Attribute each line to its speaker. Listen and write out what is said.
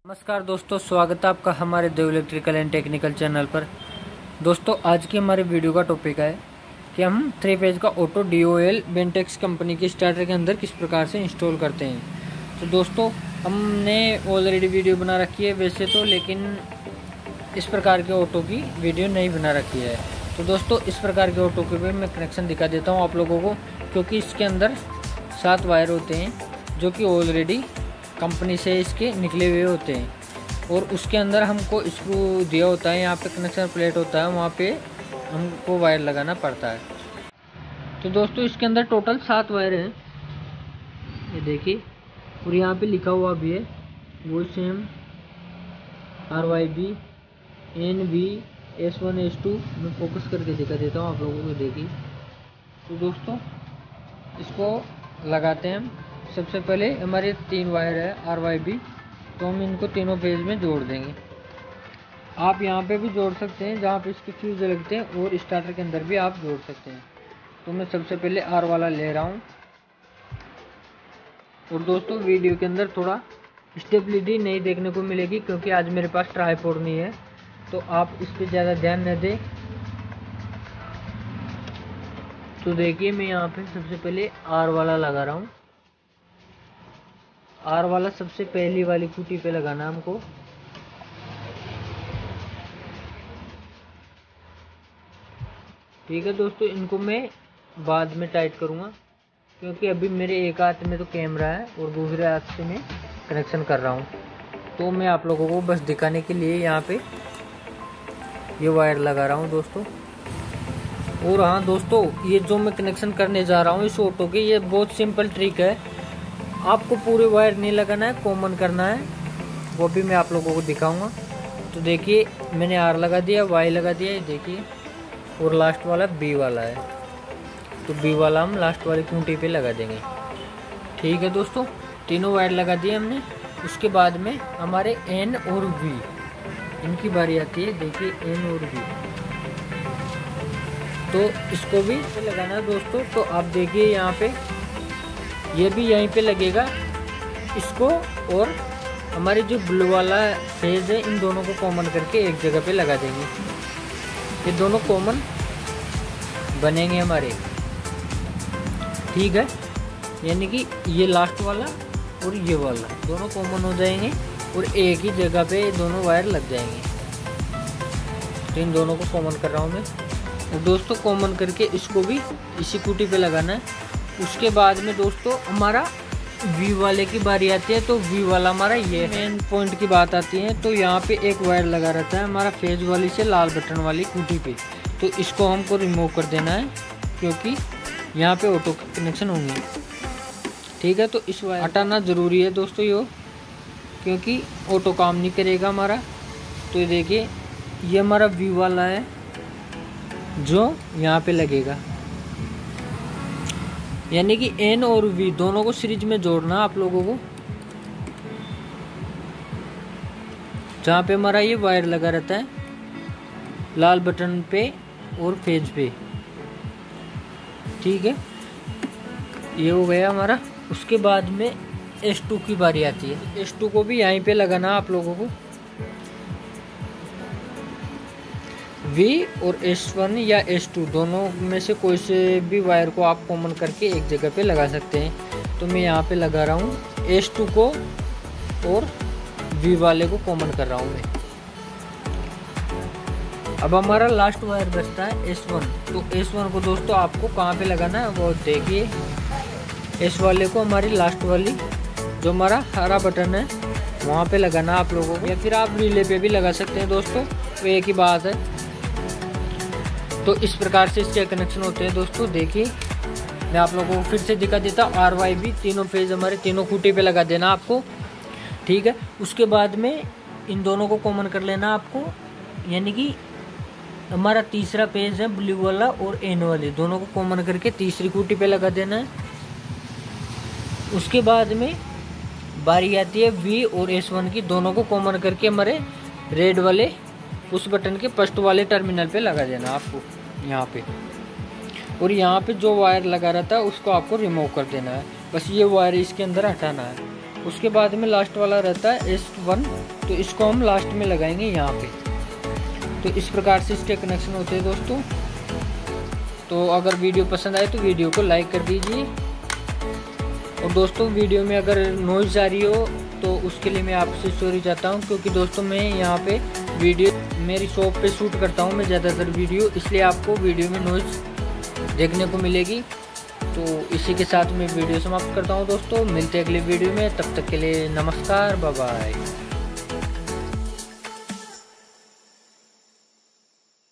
Speaker 1: नमस्कार दोस्तों, स्वागत है आपका हमारे Dev electrical and technical channel पर। दोस्तों आज की हमारे वीडियो का टॉपिक है कि हम 3 फेज का ऑटो DOL बेंटेक्स कंपनी के स्टार्टर के अंदर किस प्रकार से इंस्टॉल करते हैं। तो दोस्तों हमने ऑलरेडी वीडियो बना रखी है वैसे तो, लेकिन इस प्रकार के ऑटो की वीडियो नहीं बना रखी है। तो दोस्तों इस प्रकार के ऑटो के भी मैं कनेक्शन दिखा देता हूँ आप लोगों को, क्योंकि इसके अंदर 7 वायर होते हैं जो कि ऑलरेडी कंपनी से इसके निकले हुए होते हैं, और उसके अंदर हमको स्क्रू दिया होता है, यहाँ पे कनेक्शन प्लेट होता है, वहाँ पे हमको वायर लगाना पड़ता है। तो दोस्तों इसके अंदर टोटल 7 वायर हैं, ये देखिए, और यहाँ पे लिखा हुआ भी है वो same RYB NV S1 S2। मैं फोकस करके दिखा देता हूँ आप लोगों को, देखिए। तो दोस्तों इसको लगाते हैं हम। सबसे पहले हमारे 3 वायर है RYB, तो हम इनको तीनों फेज में जोड़ देंगे। आप यहाँ पे भी जोड़ सकते हैं जहाँ पे इसके फ्यूज लगते हैं, और स्टार्टर के अंदर भी आप जोड़ सकते हैं। तो मैं सबसे पहले R वाला ले रहा हूँ। और दोस्तों वीडियो के अंदर थोड़ा स्टेबिलिटी नहीं देखने को मिलेगी, क्योंकि आज मेरे पास ट्राइपॉड नहीं है, तो आप इस पर ज़्यादा ध्यान न दें। तो देखिए मैं यहाँ पे सबसे पहले R वाला लगा रहा हूँ। R वाला सबसे पहली वाली खूंटी पे लगाना है हमको। ठीक है दोस्तों, इनको मैं बाद में टाइट करूँगा, क्योंकि अभी मेरे एक हाथ में तो कैमरा है और दूसरे हाथ से मैं कनेक्शन कर रहा हूँ। तो मैं आप लोगों को बस दिखाने के लिए यहाँ पे ये वायर लगा रहा हूँ दोस्तों। और हाँ दोस्तों, ये जो मैं कनेक्शन करने जा रहा हूँ इस ऑटो के, ये बहुत सिंपल ट्रिक है। आपको पूरे वायर नहीं लगाना है, कॉमन करना है, वो भी मैं आप लोगों को दिखाऊंगा। तो देखिए मैंने R लगा दिया, Y लगा दिया, देखिए, और लास्ट वाला B वाला है। तो B वाला हम लास्ट वाली खूंटी पे लगा देंगे। ठीक है दोस्तों, तीनों वायर लगा दिए हमने। उसके बाद में हमारे N और V, इनकी बारी आती है। देखिए N और V, तो इसको भी लगाना है दोस्तों। तो आप देखिए यहाँ पे ये भी यहीं पे लगेगा इसको, और हमारे जो ब्लू वाला फेज है इन दोनों को कॉमन करके एक जगह पे लगा देंगे। ये दोनों कॉमन बनेंगे हमारे, ठीक है। यानी कि ये लास्ट वाला और ये वाला दोनों कॉमन हो जाएंगे, और एक ही जगह पे दोनों वायर लग जाएंगे। तो इन दोनों को कॉमन कर रहा हूँ मैं। और दोस्तों कॉमन करके इसको भी इसी खूंटी पे लगाना है। उसके बाद में दोस्तों हमारा V वाले की बारी आती है। तो V वाला हमारा ये मेन पॉइंट की बात आती है। तो यहाँ पे एक वायर लगा रहता है हमारा फेज वाली से लाल बटन वाली खूंटी पे, तो इसको हमको रिमूव कर देना है, क्योंकि यहाँ पे ऑटो कनेक्शन होंगे। ठीक है, तो इस वायर हटाना ज़रूरी है दोस्तों ये, क्योंकि ऑटो काम नहीं करेगा हमारा। तो देखिए ये हमारा V वाला है जो यहाँ पे लगेगा, यानी कि N और V दोनों को सीरीज में जोड़ना आप लोगों को। जहाँ पे हमारा ये वायर लगा रहता है लाल बटन पे और फेज पे, ठीक है, ये हो गया हमारा। उसके बाद में S2 की बारी आती है। S2 को भी यहीं पे लगाना आप लोगों को। V और S1 या S2 दोनों में से कोई से भी वायर को आप कॉमन करके एक जगह पे लगा सकते हैं। तो मैं यहाँ पे लगा रहा हूँ S2 को, और V वाले को कॉमन कर रहा हूँ मैं। अब हमारा लास्ट वायर बचता है S1। तो S1 को दोस्तों आपको कहाँ पे लगाना है वो देखिए। S वाले को हमारी लास्ट वाली जो हमारा हरा बटन है वहाँ पे लगाना आप लोगों को, या फिर आप रिले पे भी लगा सकते हैं दोस्तों, तो एक ही बात है। तो इस प्रकार से इसके कनेक्शन होते हैं दोस्तों। देखिए मैं आप लोगों को फिर से दिखा देता हूँ। RYB तीनों फेज हमारे तीनों खूंटी पे लगा देना आपको, ठीक है। उसके बाद में इन दोनों को कॉमन कर लेना आपको, यानी कि हमारा तीसरा पेज है ब्लू वाला और N वाले दोनों को कॉमन करके तीसरी खूंटी पे लगा देना है। उसके बाद में बारी आती है V और S1 की, दोनों को कॉमन करके हमारे रेड वाले उस बटन के फर्स्ट वाले टर्मिनल पे लगा देना आपको यहाँ पे। और यहाँ पे जो वायर लगा रहता है उसको आपको रिमूव कर देना है, बस ये वायर इसके अंदर हटाना है। उसके बाद में लास्ट वाला रहता है S1, तो इसको हम लास्ट में लगाएंगे यहाँ पे। तो इस प्रकार से इसके कनेक्शन होते हैं दोस्तों। तो अगर वीडियो पसंद आए तो वीडियो को लाइक कर दीजिए। और दोस्तों वीडियो में अगर नॉइज़ आ रही हो तो उसके लिए मैं आपसे सॉरी चाहता हूँ, क्योंकि दोस्तों मैं यहाँ पे वीडियो मेरी शॉप पे शूट करता हूँ मैं ज़्यादातर वीडियो, इसलिए आपको वीडियो में नॉइज़ देखने को मिलेगी। तो इसी के साथ मैं वीडियो समाप्त करता हूँ दोस्तों। मिलते हैं अगले वीडियो में, तब तक के लिए नमस्कार, बाय बाय।